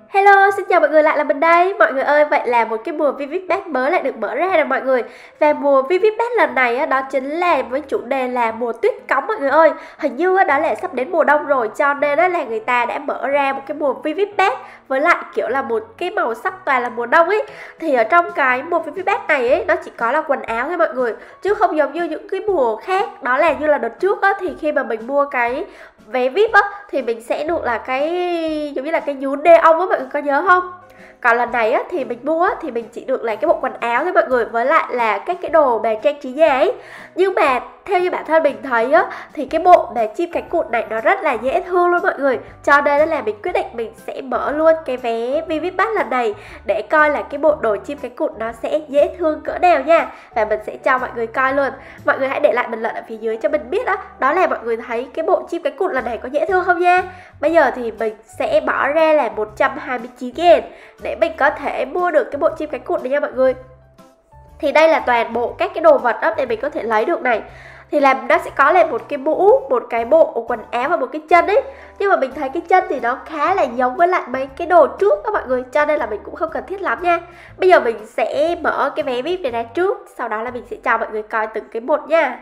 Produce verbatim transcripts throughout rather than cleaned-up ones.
Hello, xin chào mọi người, lại là mình đây. Mọi người ơi, vậy là một cái mùa VivipBet mới lại được mở ra rồi mọi người. Và mùa VivipBet lần này á, đó chính là với chủ đề là mùa tuyết cóng mọi người ơi. Hình như á, đó là sắp đến mùa đông rồi, cho nên á, là người ta đã mở ra một cái mùa VivipBet với lại kiểu là một cái màu sắc toàn là mùa đông ấy. Thì ở trong cái mùa VivipBet này ấy, nó chỉ có là quần áo thôi mọi người, chứ không giống như những cái mùa khác. Đó là như là đợt trước á, thì khi mà mình mua cái vé vê i pê á, thì mình sẽ được là cái giống như là cái nhún đê ông á, mọi người có nhớ không? Còn lần này á, thì mình mua á, thì mình chỉ được là cái bộ quần áo thôi mọi người, với lại là các cái đồ mà trang trí nhà ấy. Nhưng mà theo như bản thân mình thấy á, thì cái bộ mà chim cánh cụt này nó rất là dễ thương luôn mọi người. Cho nên là mình quyết định mình sẽ mở luôn cái vé VivipBet lần này để coi là cái bộ đồ chim cánh cụt nó sẽ dễ thương cỡ nào nha. Và mình sẽ cho mọi người coi luôn. Mọi người hãy để lại bình luận ở phía dưới cho mình biết đó, đó là mọi người thấy cái bộ chim cánh cụt lần này có dễ thương không nha. Bây giờ thì mình sẽ bỏ ra là một trăm hai mươi chín nghìn để mình có thể mua được cái bộ chim cánh cụt này nha mọi người. Thì đây là toàn bộ các cái đồ vật đó để mình có thể lấy được này. Thì làm nó sẽ có là một cái mũ, một cái bộ quần áo và một cái chân ấy. Nhưng mà mình thấy cái chân thì nó khá là giống với lại mấy cái đồ trước đó mọi người, cho nên là mình cũng không cần thiết lắm nha. Bây giờ mình sẽ mở cái vé vê i pê này ra trước, sau đó là mình sẽ cho mọi người coi từng cái một nha.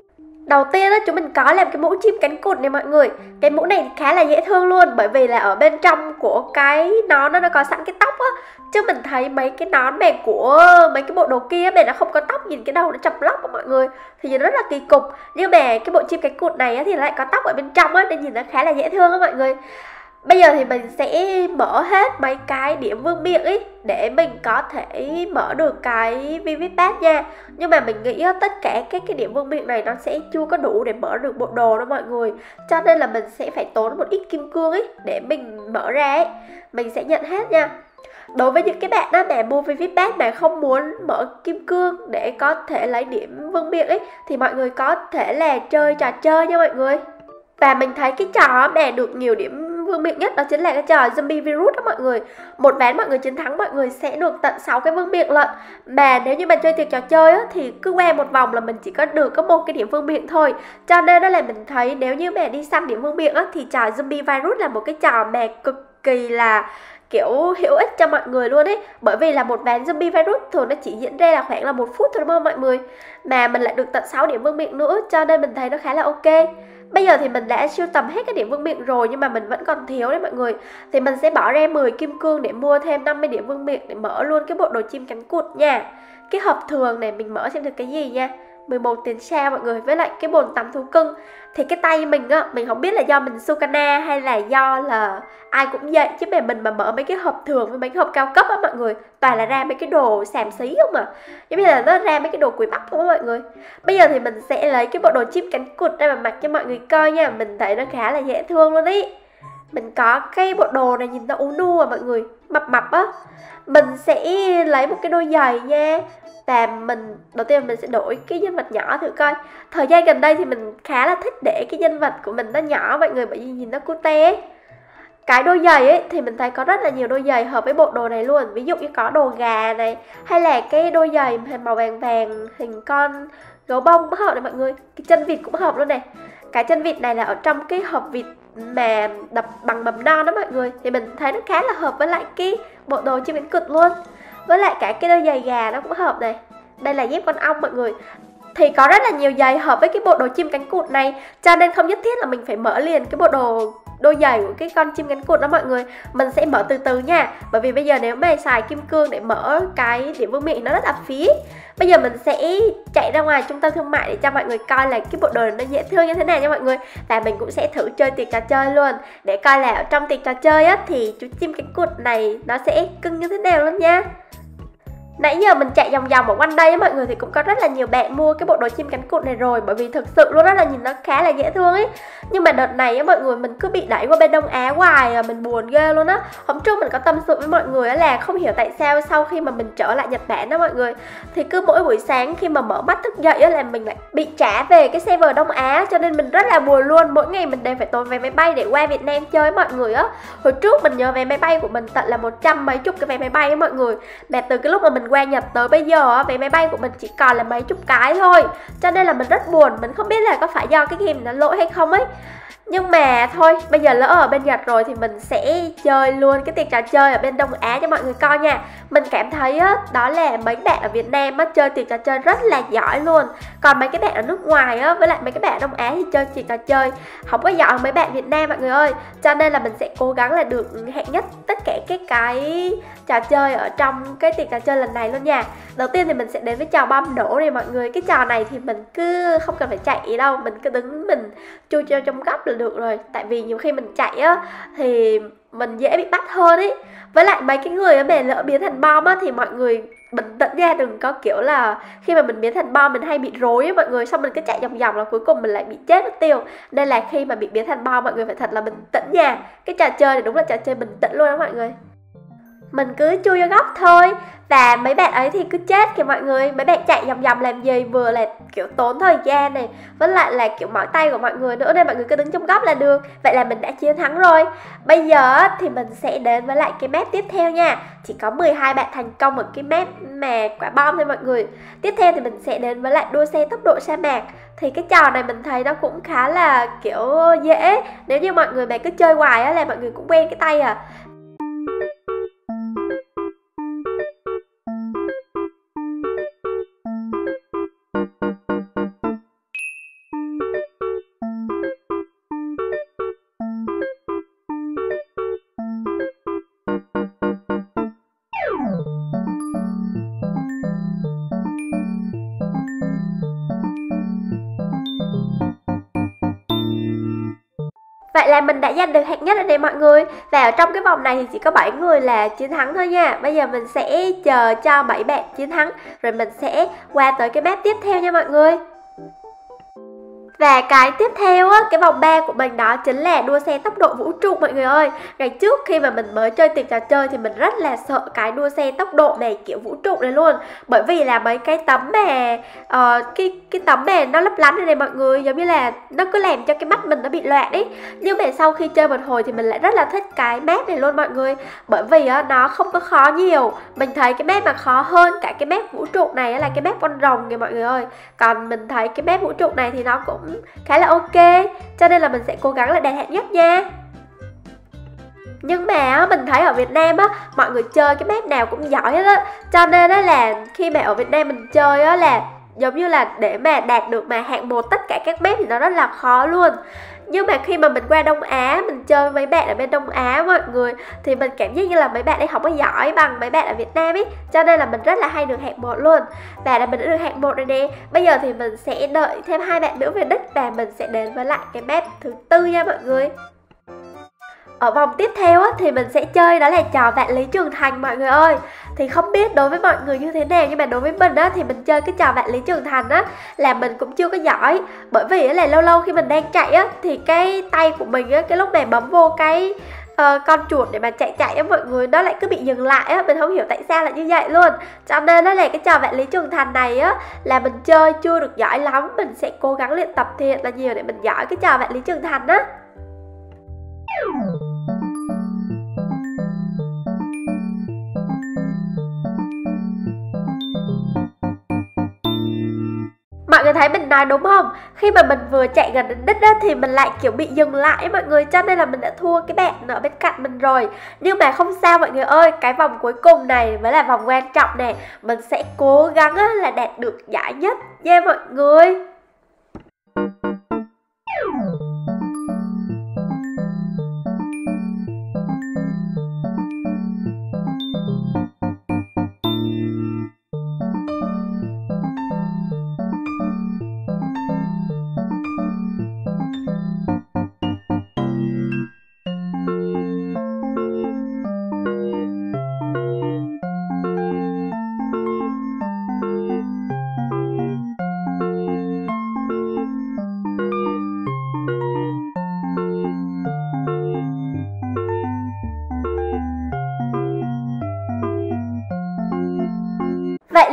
Đầu tiên đó, chúng mình có làm cái mũ chim cánh cụt này mọi người. Cái mũ này khá là dễ thương luôn, bởi vì là ở bên trong của cái nón nó nó có sẵn cái tóc á. Chứ mình thấy mấy cái nón này của mấy cái bộ đồ kia mà nó không có tóc, nhìn cái đầu nó chọc lóc á mọi người, thì nhìn rất là kỳ cục. Nhưng mà cái bộ chim cánh cụt này á, thì lại có tóc ở bên trong á, nên nhìn nó khá là dễ thương á mọi người. Bây giờ thì mình sẽ mở hết mấy cái điểm vương miện ấy để mình có thể mở được cái VivipBet nha. Nhưng mà mình nghĩ tất cả các cái điểm vương miện này nó sẽ chưa có đủ để mở được bộ đồ đó mọi người. Cho nên là mình sẽ phải tốn một ít kim cương ấy để mình mở ra ấy. Mình sẽ nhận hết nha. Đối với những cái bạn đó mà mua VivipBet mà không muốn mở kim cương để có thể lấy điểm vương miện ấy, thì mọi người có thể là chơi trò chơi nha mọi người. Và mình thấy cái trò mà được nhiều điểm vương miện nhất đó chính là cái trò Zombie Virus đó mọi người. Một ván mọi người chiến thắng mọi người sẽ được tận sáu cái vương miện lận. Mà nếu như mà chơi tiệc trò chơi á, thì cứ qua một vòng là mình chỉ có được có một cái điểm vương miện thôi. Cho nên đó là mình thấy nếu như mà đi săn điểm vương miện á, thì trò Zombie Virus là một cái trò mà cực kỳ là kiểu hữu ích cho mọi người luôn ấy. Bởi vì là một ván Zombie Virus thường nó chỉ diễn ra là khoảng là một phút thôi đúng không mọi người. Mà mình lại được tận sáu điểm vương miện nữa, cho nên mình thấy nó khá là ok. Bây giờ thì mình đã sưu tầm hết các điểm vương miện rồi, nhưng mà mình vẫn còn thiếu đấy mọi người. Thì mình sẽ bỏ ra mười kim cương để mua thêm năm mươi điểm vương miện để mở luôn cái bộ đồ chim cánh cụt nha. Cái hộp thường này mình mở xem được cái gì nha. mười một tiền sao mọi người, với lại cái bồn tắm thú cưng. Thì cái tay mình á, mình không biết là do mình Sukana hay là do là ai cũng vậy, chứ mà mình mà mở mấy cái hộp thường với mấy cái hộp cao cấp á mọi người, toàn là ra mấy cái đồ xàm xí không mà. Giống như là nó ra mấy cái đồ quỷ bắc không á mọi người. Bây giờ thì mình sẽ lấy cái bộ đồ chim cánh cụt ra mà mặc cho mọi người coi nha. Mình thấy nó khá là dễ thương luôn ý. Mình có cái bộ đồ này nhìn nó u nu à mọi người, mập mập á. Mình sẽ lấy một cái đôi giày nha. Và mình, đầu tiên mình sẽ đổi cái nhân vật nhỏ thử coi. Thời gian gần đây thì mình khá là thích để cái nhân vật của mình nó nhỏ mọi người, bởi vì nhìn nó cute ấy. Cái đôi giày ấy thì mình thấy có rất là nhiều đôi giày hợp với bộ đồ này luôn. Ví dụ như có đồ gà này, hay là cái đôi giày hình màu vàng vàng, hình con gấu bông cũng hợp này mọi người. Cái chân vịt cũng hợp luôn này. Cái chân vịt này là ở trong cái hộp vịt mà đập bằng mầm non đó mọi người. Thì mình thấy nó khá là hợp với lại cái bộ đồ chim cánh cụt luôn. Với lại cả cái đôi giày gà nó cũng hợp này. Đây là dép con ong mọi người. Thì có rất là nhiều giày hợp với cái bộ đồ chim cánh cụt này, cho nên không nhất thiết là mình phải mở liền cái bộ đồ đôi giày của cái con chim cánh cụt đó mọi người. Mình sẽ mở từ từ nha. Bởi vì bây giờ nếu mà xài kim cương để mở cái điểm vương miện nó rất là phí. Bây giờ mình sẽ chạy ra ngoài trung tâm thương mại để cho mọi người coi là cái bộ đồ nó dễ thương như thế nào nha mọi người. Và mình cũng sẽ thử chơi tiệc trò chơi luôn, để coi là ở trong tiệc trò chơi á, thì chú chim cánh cụt này nó sẽ cưng như thế nào luôn nha. Nãy giờ mình chạy vòng vòng ở quanh đây mọi người, thì cũng có rất là nhiều bạn mua cái bộ đồ chim cánh cụt này rồi, bởi vì thực sự luôn đó là nhìn nó khá là dễ thương ấy. Nhưng mà đợt này á mọi người, mình cứ bị đẩy qua bên Đông Á hoài à, mình buồn ghê luôn á. Hôm trước mình có tâm sự với mọi người là không hiểu tại sao sau khi mà mình trở lại Nhật Bản đó mọi người, thì cứ mỗi buổi sáng khi mà mở mắt thức dậy á là mình lại bị trả về cái server Đông Á, cho nên mình rất là buồn luôn. Mỗi ngày mình đều phải tốn vé máy bay để qua Việt Nam chơi mọi người á. Hồi trước mình nhớ vé máy bay của mình tận là một trăm mấy chục cái vé máy bay á mọi người. Mà từ cái lúc mà mình mình qua Nhật tới bây giờ vé máy bay của mình chỉ còn là mấy chục cái thôi. Cho nên là mình rất buồn, mình không biết là có phải do cái game nó lỗi hay không ấy. Nhưng mà thôi, bây giờ lỡ ở bên Nhật rồi thì mình sẽ chơi luôn cái tiệc trò chơi ở bên Đông Á cho mọi người coi nha. Mình cảm thấy á, đó là mấy bạn ở Việt Nam á, chơi tiệc trò chơi rất là giỏi luôn. Còn mấy cái bạn ở nước ngoài á, với lại mấy cái bạn Đông Á thì chơi tiệc trò chơi không có giỏi mấy bạn Việt Nam mọi người ơi. Cho nên là mình sẽ cố gắng là được hạng nhất tất cả các cái trò chơi ở trong cái tiệc trò chơi lần này luôn nha. Đầu tiên thì mình sẽ đến với trò bom nổ này mọi người. Cái trò này thì mình cứ không cần phải chạy đâu, mình cứ đứng mình chui cho trong góc là được rồi. Tại vì nhiều khi mình chạy á thì mình dễ bị bắt hơn ấy. Với lại mấy cái người á, mà lỡ biến thành bom á thì mọi người bình tĩnh nha, đừng có kiểu là khi mà mình biến thành bom mình hay bị rối á mọi người, xong mình cứ chạy vòng vòng là cuối cùng mình lại bị chết mất tiêu. Nên là khi mà bị biến thành bom mọi người phải thật là bình tĩnh nha. Cái trò chơi này đúng là trò chơi bình tĩnh luôn đó mọi người. Mình cứ chui vô góc thôi. Và mấy bạn ấy thì cứ chết kìa mọi người. Mấy bạn chạy vòng vòng làm gì, vừa là kiểu tốn thời gian này, với lại là kiểu mỏi tay của mọi người nữa. Nên mọi người cứ đứng trong góc là được. Vậy là mình đã chiến thắng rồi. Bây giờ thì mình sẽ đến với lại cái map tiếp theo nha. Chỉ có mười hai bạn thành công ở cái map mà quả bom thôi mọi người. Tiếp theo thì mình sẽ đến với lại đua xe tốc độ sa mạc. Thì cái trò này mình thấy nó cũng khá là kiểu dễ. Nếu như mọi người mà cứ chơi hoài á là mọi người cũng quen cái tay à. Vậy là mình đã giành được hạng nhất rồi nè mọi người. Và ở trong cái vòng này thì chỉ có bảy người là chiến thắng thôi nha. Bây giờ mình sẽ chờ cho bảy bạn chiến thắng, rồi mình sẽ qua tới cái map tiếp theo nha mọi người. Và cái tiếp theo á, cái vòng ba của mình đó chính là đua xe tốc độ vũ trụ mọi người ơi. Ngày trước khi mà mình mới chơi tiệc trò chơi thì mình rất là sợ cái đua xe tốc độ này kiểu vũ trụ này luôn. Bởi vì là mấy cái tấm mà uh, cái cái tấm mà nó lấp lánh này này mọi người, giống như là nó cứ làm cho cái mắt mình nó bị loạn ấy. Nhưng mà sau khi chơi một hồi thì mình lại rất là thích cái map này luôn mọi người. Bởi vì á, nó không có khó nhiều. Mình thấy cái map mà khó hơn cả cái map vũ trụ này là cái map con rồng kìa mọi người ơi. Còn mình thấy cái map vũ trụ này thì nó cũng khá là ok, cho nên là mình sẽ cố gắng là đạt hạng nhất nha. Nhưng mà mình thấy ở Việt Nam á, mọi người chơi cái map nào cũng giỏi hết á. Cho nên á là khi mà ở Việt Nam mình chơi á là giống như là để mà đạt được mà hạng một tất cả các map thì nó rất là khó luôn. Nhưng mà khi mà mình qua Đông Á, mình chơi với mấy bạn ở bên Đông Á mọi người, thì mình cảm giác như là mấy bạn ấy không có giỏi bằng mấy bạn ở Việt Nam ấy. Cho nên là mình rất là hay được hạng một luôn. Và là mình đã được hạng một rồi nè. Bây giờ thì mình sẽ đợi thêm hai bạn nữa về đích và mình sẽ đến với lại cái map thứ tư nha mọi người. Ở vòng tiếp theo á, thì mình sẽ chơi đó là trò vạn lý trường thành mọi người ơi. Thì không biết đối với mọi người như thế nào, nhưng mà đối với mình á, thì mình chơi cái trò vạn lý trường thành á là mình cũng chưa có giỏi. Bởi vì là lâu lâu khi mình đang chạy á thì cái tay của mình á, cái lúc này bấm vô cái uh, con chuột để mà chạy chạy á mọi người, nó lại cứ bị dừng lại á. Mình không hiểu tại sao lại như vậy luôn. Cho nên đó là cái trò vạn lý trường thành này á là mình chơi chưa được giỏi lắm. Mình sẽ cố gắng luyện tập thiệt là nhiều để mình giỏi cái trò vạn lý trường thành á. Mọi người thấy mình nói đúng không? Khi mà mình vừa chạy gần đến đích á, thì mình lại kiểu bị dừng lại mọi người. Cho nên là mình đã thua cái bạn ở bên cạnh mình rồi. Nhưng mà không sao mọi người ơi. Cái vòng cuối cùng này mới là vòng quan trọng nè. Mình sẽ cố gắng á, là đạt được giải nhất nha mọi người.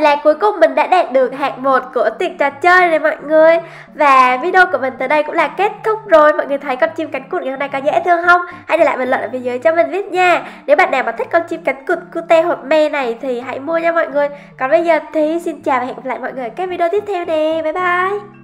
là cuối cùng mình đã đạt được hạng một của tuyệt trò chơi này mọi người. Và video của mình tới đây cũng là kết thúc rồi. Mọi người thấy con chim cánh cụt ngày hôm nay có dễ thương không? Hãy để lại bình luận ở phía dưới cho mình biết nha. Nếu bạn nào mà thích con chim cánh cụt cute hột me này thì hãy mua nha mọi người. Còn bây giờ thì xin chào và hẹn gặp lại mọi người ở các video tiếp theo nè. Bye bye.